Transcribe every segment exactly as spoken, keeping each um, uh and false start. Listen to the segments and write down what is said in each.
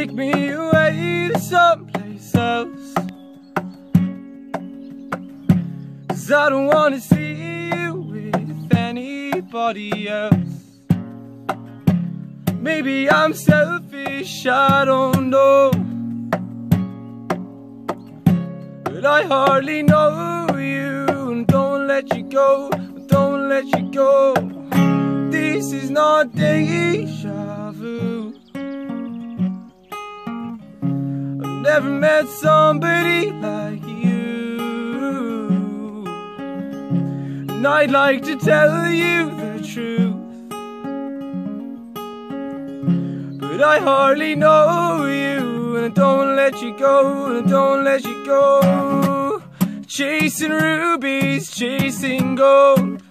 take me away to someplace else, 'cause I don't wanna see you with anybody else. Maybe I'm selfish, I don't know, but I hardly know you. And don't let you go, don't let you go. This is not deja vu. I've never met somebody like you, and I'd like to tell you the truth, but I hardly know you. And don't let you go, and don't let you go. Chasing rubies, chasing gold.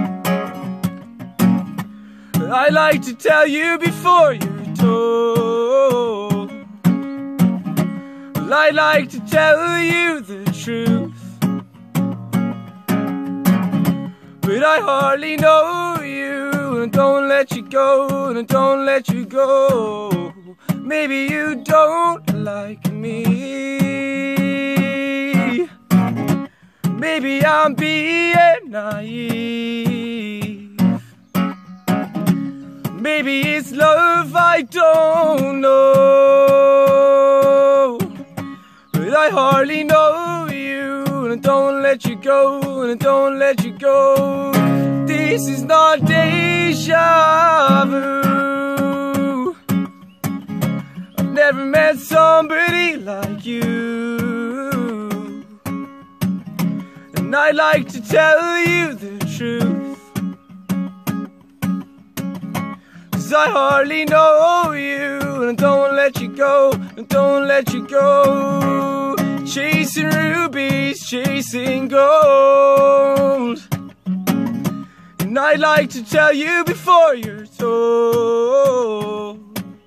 But I like to tell you before you're told. Well, I like to tell you the truth, but I hardly know you. And don't let you go, and don't let you go. Maybe you don't like me, maybe I'm being naive, maybe it's love I don't know, but I hardly know you. And don't let you go, and don't let you go. This is not deja vu. I've never met somebody like you, and I'd like to tell you the truth, 'cause I hardly know you. And don't let you go, and don't let you go. Chasing rubies, chasing gold. And I'd like to tell you before you're told.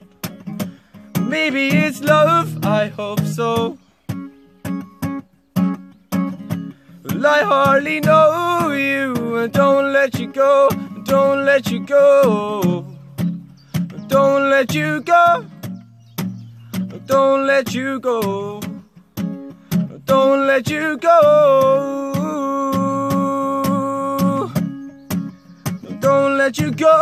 Maybe it's love, I hope so. Well, I hardly know you. And don't let you go, don't let you go. Don't let you go, don't let you go. Don't let you go, don't let you go.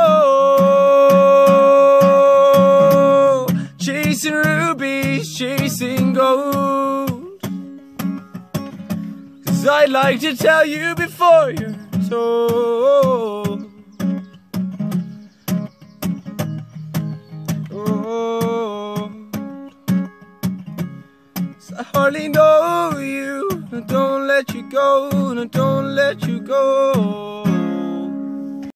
Chasing rubies, chasing gold. 'Cause I'd like to tell you before you're told. Oh, 'cause I hardly know you. Don't let you go, don't let you go.